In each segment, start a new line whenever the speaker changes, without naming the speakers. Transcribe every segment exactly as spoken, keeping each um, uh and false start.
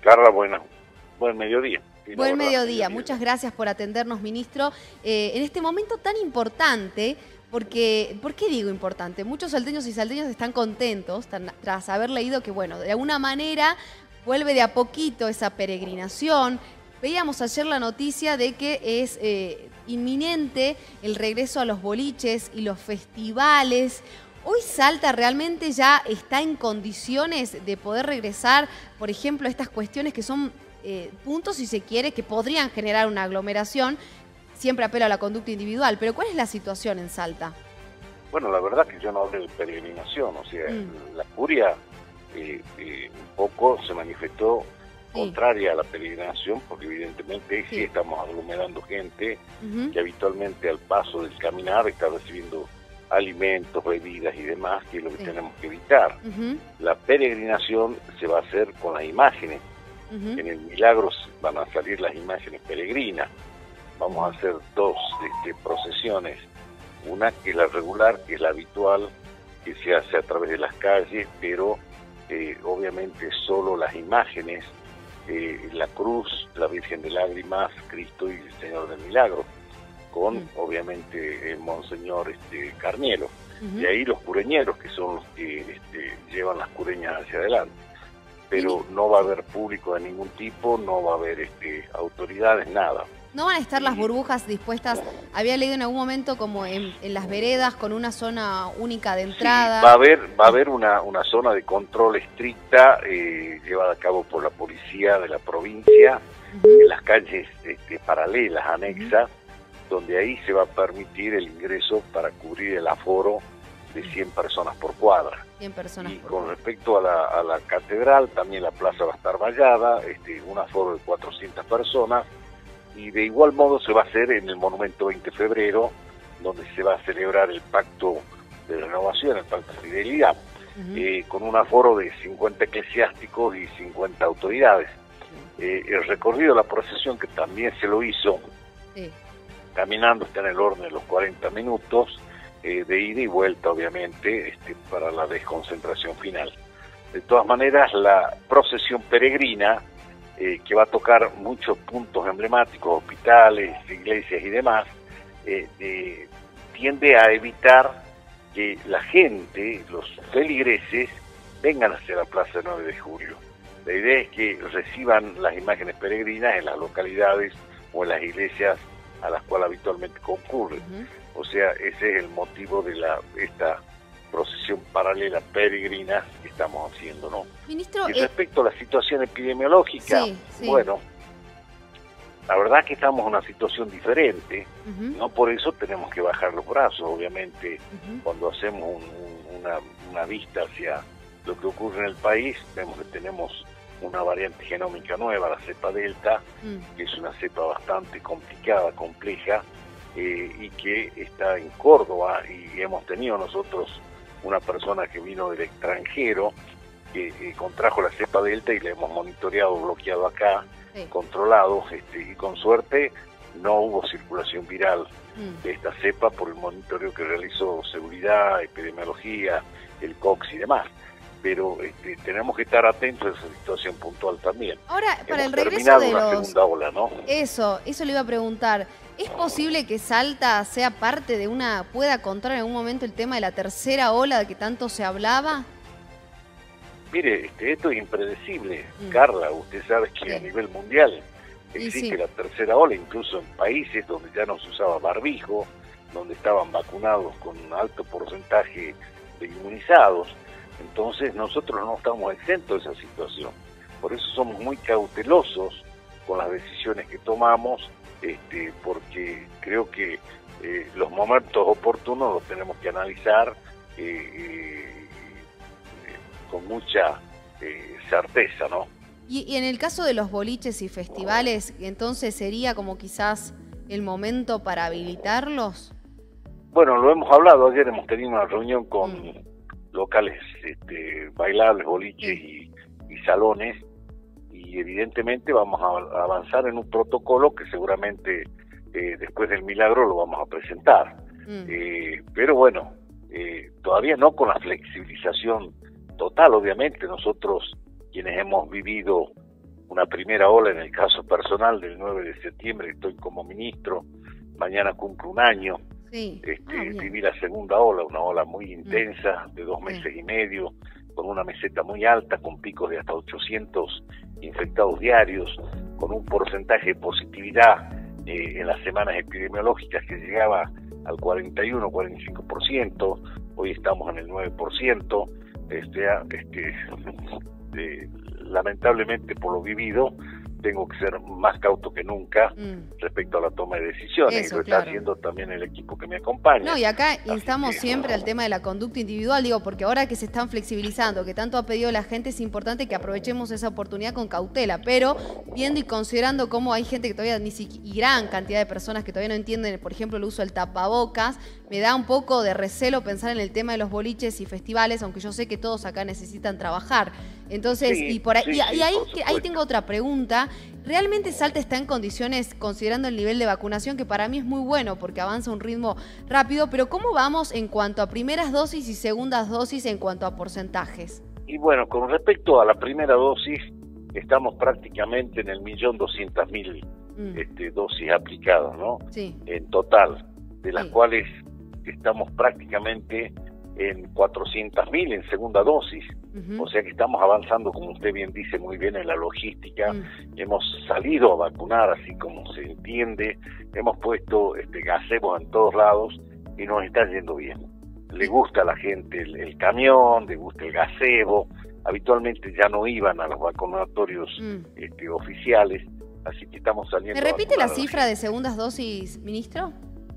Carla, bueno, buen mediodía.
Sí, buen mediodía. mediodía, muchas gracias por atendernos, ministro. Eh, en este momento tan importante, porque, ¿por qué digo importante? Muchos salteños y salteñas están contentos tan, tras haber leído que, bueno, de alguna manera vuelve de a poquito esa peregrinación. Veíamos ayer la noticia de que es eh, inminente el regreso a los boliches y los festivales. ¿Hoy Salta realmente ya está en condiciones de poder regresar, por ejemplo, a estas cuestiones que son eh, puntos, si se quiere, que podrían generar una aglomeración? Siempre apelo a la conducta individual, pero ¿cuál es la situación en Salta?
Bueno, la verdad que yo no hablo de peregrinación, o sea, mm. la curia eh, eh, un poco se manifestó sí. contraria a la peregrinación, porque evidentemente sí, sí estamos aglomerando gente uh-huh. que habitualmente al paso del caminar está recibiendo alimentos, bebidas y demás, que es lo que sí. tenemos que evitar. Uh-huh. La peregrinación se va a hacer con las imágenes. Uh-huh. En el Milagro van a salir las imágenes peregrinas. Vamos a hacer dos este, procesiones. Una que es la regular, que es la habitual, que se hace a través de las calles, pero eh, obviamente solo las imágenes, eh, la cruz, la Virgen de Lágrimas, Cristo y el Señor del Milagro, con uh-huh. obviamente el Monseñor este, Carnielo. Uh-huh. Y ahí los cureñeros, que son los que este, llevan las cureñas hacia adelante. Pero uh-huh. no va a haber público de ningún tipo, no va a haber este, autoridades, nada.
¿No van a estar las burbujas dispuestas? Había leído en algún momento como en, en las veredas con una zona única de entrada.
Sí, va a haber, va a haber una, una zona de control estricta eh, llevada a cabo por la policía de la provincia, uh-huh. en las calles este, paralelas, anexas, uh-huh. donde ahí se va a permitir el ingreso para cubrir el aforo de cien personas por cuadra.
cien personas
y
por
con respecto a la, a la catedral, también la plaza va a estar vallada, este, un aforo de cuatrocientas personas. Y de igual modo se va a hacer en el Monumento veinte de febrero, donde se va a celebrar el Pacto de Renovación, el Pacto de Fidelidad, uh-huh. eh, con un aforo de cincuenta eclesiásticos y cincuenta autoridades. Uh-huh. Eh, el recorrido de la procesión, que también se lo hizo, sí. caminando, está en el orden de los cuarenta minutos, eh, de ida y vuelta, obviamente, este, para la desconcentración final. De todas maneras, la procesión peregrina, Eh, que va a tocar muchos puntos emblemáticos, hospitales, iglesias y demás, eh, eh, tiende a evitar que la gente, los feligreses, vengan hacia la Plaza nueve de julio. La idea es que reciban las imágenes peregrinas en las localidades o en las iglesias a las cuales habitualmente concurren. Uh-huh. O sea, ese es el motivo de la esta procesión paralela peregrina que estamos haciendo, ¿no?
Ministro,
y respecto eh... a la situación epidemiológica, sí, sí. bueno, la verdad que estamos en una situación diferente, uh-huh. no por eso tenemos que bajar los brazos, obviamente, uh-huh. cuando hacemos un, un, una, una vista hacia lo que ocurre en el país, vemos que tenemos una variante genómica nueva, la cepa Delta, uh-huh. que es una cepa bastante complicada, compleja, eh, y que está en Córdoba, y hemos tenido nosotros una persona que vino del extranjero, que eh, contrajo la cepa Delta y le hemos monitoreado, bloqueado acá, sí. controlado, este, y con suerte no hubo circulación viral mm. de esta cepa por el monitoreo que realizó seguridad, epidemiología, el COX y demás. Pero este, tenemos que estar atentos a esa situación puntual también.
Ahora, para
hemos
el regreso de
una
los...
segunda ola, ¿no?
Eso, eso le iba a preguntar. ¿Es posible que Salta sea parte de una, pueda contar en algún momento el tema de la tercera ola de que tanto se hablaba?
Mire, este, esto es impredecible, mm. Carla. Usted sabe que sí. a nivel mundial existe sí. la tercera ola, incluso en países donde ya no se usaba barbijo, donde estaban vacunados con un alto porcentaje de inmunizados. Entonces nosotros no estamos exentos de esa situación. Por eso somos muy cautelosos con las decisiones que tomamos, este, porque creo que eh, los momentos oportunos los tenemos que analizar eh, eh, con mucha eh, certeza, ¿no?
Y, y en el caso de los boliches y festivales, entonces sería como quizás el momento para habilitarlos.
Bueno, lo hemos hablado, ayer hemos tenido una reunión con mm. locales este, bailables, boliches sí. y, y salones, y evidentemente vamos a avanzar en un protocolo que seguramente eh, después del Milagro lo vamos a presentar. Mm. Eh, pero bueno, eh, todavía no con la flexibilización total, obviamente. Nosotros, quienes hemos vivido una primera ola en el caso personal del nueve de septiembre, estoy como ministro, mañana cumplo un año.
Sí.
Este,
Ah,
viví la segunda ola, una ola muy intensa, de dos meses
sí.
y medio, con una meseta muy alta, con picos de hasta ochocientos infectados diarios, con un porcentaje de positividad eh, en las semanas epidemiológicas que llegaba al cuarenta y uno, cuarenta y cinco por ciento, hoy estamos en el nueve por ciento, este, este, eh, lamentablemente por lo vivido, tengo que ser más cauto que nunca mm. respecto a la toma de decisiones.
Eso,
y lo
claro.
está haciendo también el equipo que me acompaña.
No, y acá instamos
que,
siempre al tema de la conducta individual, digo, porque ahora que se están flexibilizando, que tanto ha pedido la gente, es importante que aprovechemos esa oportunidad con cautela, pero viendo y considerando cómo hay gente que todavía, ni siquiera, y gran cantidad de personas que todavía no entienden, por ejemplo, el uso del tapabocas, me da un poco de recelo pensar en el tema de los boliches y festivales, aunque yo sé que todos acá necesitan trabajar. Entonces,
sí,
y por ahí,
sí,
y, y ahí,
sí,
ahí tengo otra pregunta. ¿Realmente Salta está en condiciones, considerando el nivel de vacunación, que para mí es muy bueno porque avanza a un ritmo rápido, pero cómo vamos en cuanto a primeras dosis y segundas dosis en cuanto a porcentajes?
Y bueno, con respecto a la primera dosis, estamos prácticamente en el millón doscientas mil mm. este, dosis aplicadas, ¿no?
Sí.
En total, de las
sí. cuales
estamos prácticamente en cuatrocientas mil en segunda dosis.
Uh-huh.
O sea que estamos avanzando, como usted bien dice, muy bien en la logística.
Uh-huh.
Hemos salido a vacunar, así como se entiende. Hemos puesto este, gazebos en todos lados y nos está yendo bien. Le gusta a la gente el, el camión, le gusta el gazebo. Habitualmente ya no iban a los vacunatorios uh-huh. este, oficiales, así que estamos saliendo.
¿Me repite
a
la cifra de segundas dosis, ministro?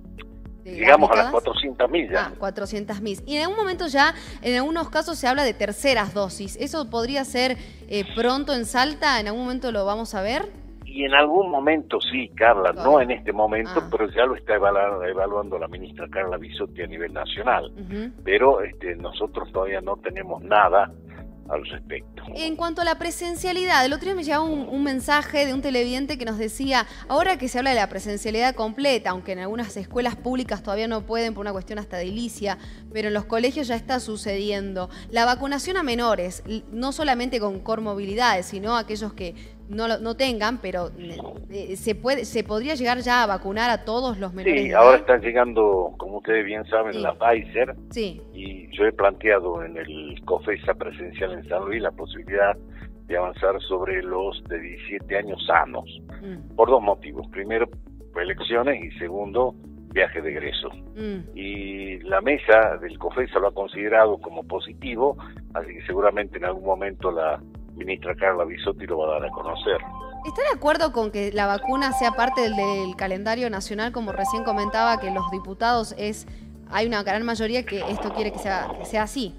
Llegamos a las cuatrocientas mil ya.
Ah, cuatrocientas mil. Y en algún momento ya, en algunos casos se habla de terceras dosis. ¿Eso podría ser eh, pronto en Salta? ¿En algún momento lo vamos a ver?
Y en algún momento sí, Carla,
oh.
no en este momento,
ah.
pero ya lo está evaluando, evaluando la ministra Carla Bisotti a nivel nacional.
Uh-huh.
Pero este, nosotros todavía no tenemos nada al respecto.
En cuanto a la presencialidad, el otro día me llegaba un, un mensaje de un televidente que nos decía, ahora que se habla de la presencialidad completa, aunque en algunas escuelas públicas todavía no pueden por una cuestión hasta edilicia, pero en los colegios ya está sucediendo, la vacunación a menores, no solamente con comorbilidades, sino aquellos que no, no tengan, pero eh, se puede, se podría llegar ya a vacunar a todos los menores.
Sí, ahora están llegando, como ustedes bien saben,
sí.
la Pfizer.
Sí.
Y yo he planteado en el COFESA presencial en San Luis la posibilidad de avanzar sobre los de diecisiete años sanos, mm. por dos motivos. Primero, elecciones, y segundo, viaje de egreso. Mm. Y la mesa del COFESA lo ha considerado como positivo, así que seguramente en algún momento la ministra Carla Bisotti lo va a dar a conocer.
¿Está de acuerdo con que la vacuna sea parte del, del calendario nacional, como recién comentaba, que los diputados es... hay una gran mayoría que esto quiere que sea, que sea así?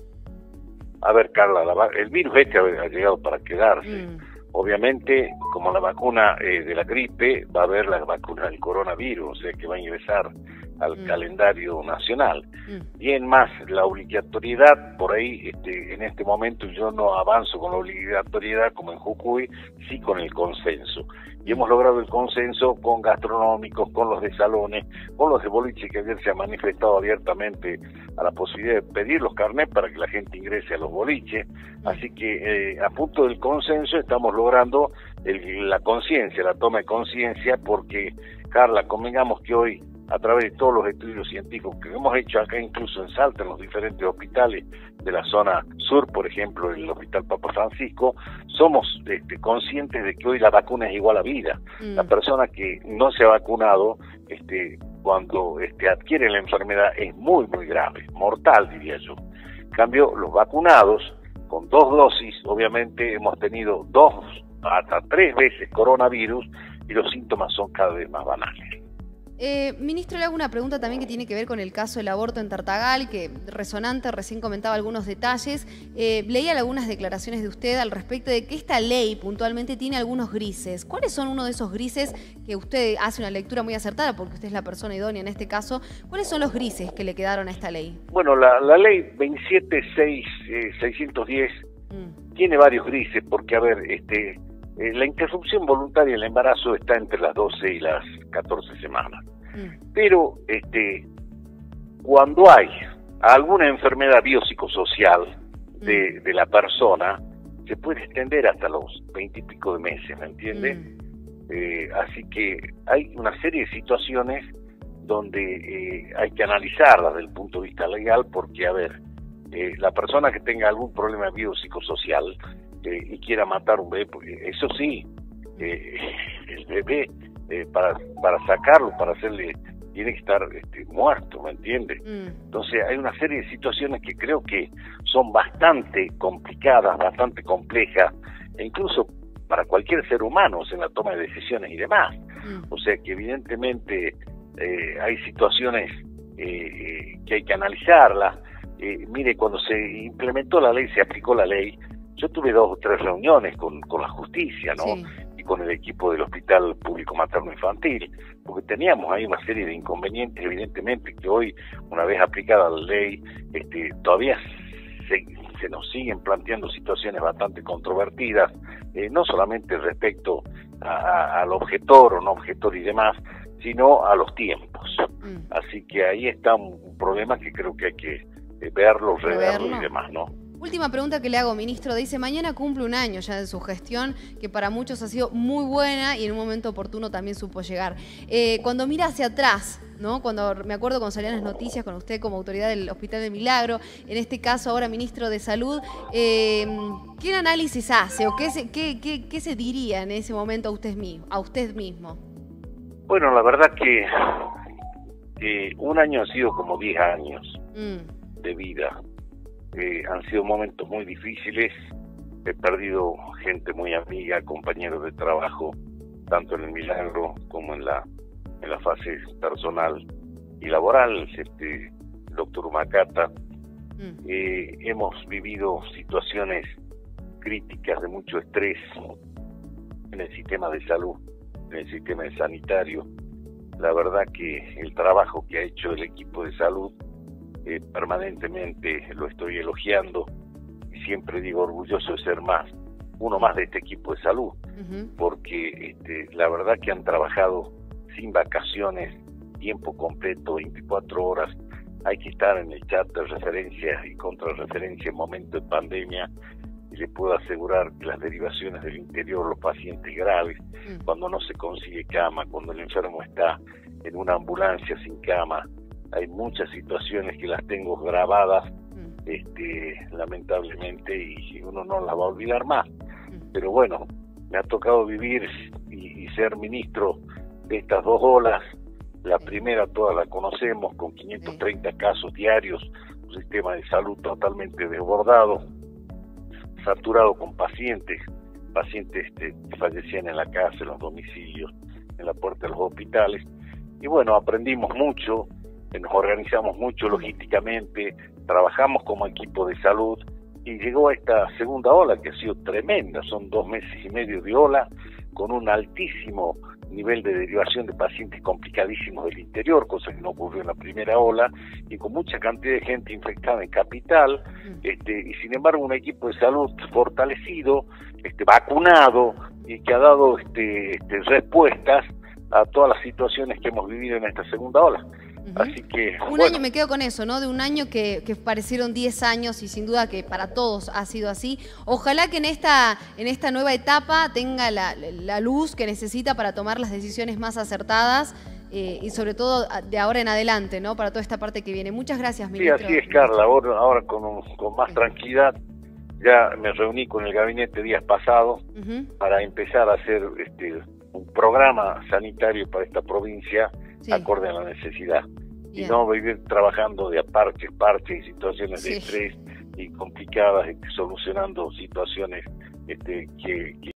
A ver, Carla, la, el virus este ha, ha llegado para quedarse. Mm. Obviamente, como la vacuna eh, de la gripe, va a haber la vacuna del coronavirus, o sea que va a ingresar al mm. calendario nacional. Mm. Bien más, la obligatoriedad, por ahí, este, en este momento yo no avanzo con la obligatoriedad como en Jujuy, sí con el consenso. Y hemos logrado el consenso con gastronómicos, con los de salones, con los de boliche, que ayer se ha manifestado abiertamente a la posibilidad de pedir los carnets para que la gente ingrese a los boliches. Así que eh, a punto del consenso estamos logrando el, la conciencia, la toma de conciencia, porque, Carla, convengamos que hoy, a través de todos los estudios científicos que hemos hecho acá, incluso en Salta, en los diferentes hospitales de la zona sur, por ejemplo, el Hospital Papa Francisco, somos este, conscientes de que hoy la vacuna es igual a vida. Mm. La persona que no se ha vacunado, este, cuando este, adquiere la enfermedad, es muy, muy grave, mortal, diría yo. En cambio, los vacunados, con dos dosis, obviamente hemos tenido dos hasta tres veces coronavirus y los síntomas son cada vez más banales.
Eh, ministro, le hago una pregunta también que tiene que ver con el caso del aborto en Tartagal, que resonante, recién comentaba algunos detalles. Eh, leía algunas declaraciones de usted al respecto de que esta ley puntualmente tiene algunos grises. ¿Cuáles son uno de esos grises que usted hace una lectura muy acertada, porque usted es la persona idónea en este caso? ¿Cuáles son los grises que le quedaron a esta ley?
Bueno, la, la ley veintisiete mil seiscientos diez mm. tiene varios grises, porque, a ver, este... Eh, la interrupción voluntaria del embarazo está entre las doce y las catorce semanas. Mm. Pero este, cuando hay alguna enfermedad biopsicosocial de, mm. de la persona, se puede extender hasta los veinte y pico de meses, ¿me entiende? Mm. Eh, así que hay una serie de situaciones donde eh, hay que analizarlas desde el punto de vista legal, porque, a ver, eh, la persona que tenga algún problema biopsicosocial eh, y quiera matar un bebé, eso sí, eh, el bebé, eh, para, para sacarlo, para hacerle, tiene que estar este, muerto, ¿me entiendes? Mm. Entonces hay una serie de situaciones que creo que son bastante complicadas, bastante complejas, e incluso para cualquier ser humano en la toma de decisiones y demás. Mm. O sea que evidentemente eh, hay situaciones eh, que hay que analizarlas. Eh, mire, cuando se implementó la ley, se aplicó la ley, yo tuve dos o tres reuniones con, con la justicia, ¿no? Sí. Y con el equipo del Hospital Público Materno Infantil, porque teníamos ahí una serie de inconvenientes, evidentemente, que hoy, una vez aplicada la ley, este, todavía se, se nos siguen planteando situaciones bastante controvertidas, eh, no solamente respecto a, a, al objetor o no objetor y demás, sino a los tiempos. Mm. Así que ahí está un, un problema que creo que hay que eh, verlo, reverlo y demás, ¿no?
Última pregunta que le hago, ministro. Dice, mañana cumple un año ya de su gestión, que para muchos ha sido muy buena y en un momento oportuno también supo llegar. Eh, cuando mira hacia atrás, ¿no? Cuando me acuerdo cuando salían las noticias con usted como autoridad del Hospital del Milagro, en este caso ahora ministro de Salud, eh, ¿qué análisis hace o qué se, qué, qué, qué se diría en ese momento a usted mismo? A usted mismo?
Bueno, la verdad que eh, un año ha sido como diez años mm. de vida. Eh, han sido momentos muy difíciles, he perdido gente muy amiga, compañeros de trabajo, tanto en el Milagro como en la en la fase personal y laboral, este doctor Humacata. Mm. Eh, hemos vivido situaciones críticas de mucho estrés en el sistema de salud, en el sistema sanitario. La verdad que el trabajo que ha hecho el equipo de salud, Eh, permanentemente lo estoy elogiando y siempre digo orgulloso de ser más, uno más de este equipo de salud, uh-huh. porque este, la verdad que han trabajado sin vacaciones, tiempo completo, veinticuatro horas, hay que estar en el chat de referencia y contrarreferencia en momento de pandemia, y le puedo asegurar que las derivaciones del interior, los pacientes graves, uh-huh. cuando no se consigue cama, cuando el enfermo está en una ambulancia sin cama, hay muchas situaciones que las tengo grabadas, mm. este, lamentablemente, y uno no las va a olvidar más. Mm. Pero bueno, me ha tocado vivir y, y ser ministro de estas dos olas. La primera toda la conocemos, con quinientos treinta sí. casos diarios, un sistema de salud totalmente desbordado, saturado con pacientes, pacientes este, que fallecían en la casa, en los domicilios, en la puerta de los hospitales. Y bueno, aprendimos mucho, nos organizamos mucho logísticamente, trabajamos como equipo de salud y llegó a esta segunda ola que ha sido tremenda. Son dos meses y medio de ola con un altísimo nivel de derivación de pacientes complicadísimos del interior, cosa que no ocurrió en la primera ola, y con mucha cantidad de gente infectada en capital, este, y sin embargo un equipo de salud fortalecido, este, vacunado y que ha dado este, este, respuestas a todas las situaciones que hemos vivido en esta segunda ola. Uh-huh. Así que,
un
bueno.
año, me quedo con eso, ¿no? De un año que, que parecieron diez años y sin duda que para todos ha sido así. Ojalá que en esta, en esta nueva etapa tenga la, la luz que necesita para tomar las decisiones más acertadas eh, y sobre todo de ahora en adelante, ¿no? Para toda esta parte que viene. Muchas gracias, ministro.
Sí, así es, Carla. Ahora, ahora con, un, con más tranquilidad. Ya me reuní con el gabinete días pasados uh-huh. para empezar a hacer este, un programa sanitario para esta provincia, sí. acorde a la necesidad. Bien. Y no vivir trabajando de a parches, parches y situaciones sí. de estrés y complicadas, este, solucionando situaciones este, que, que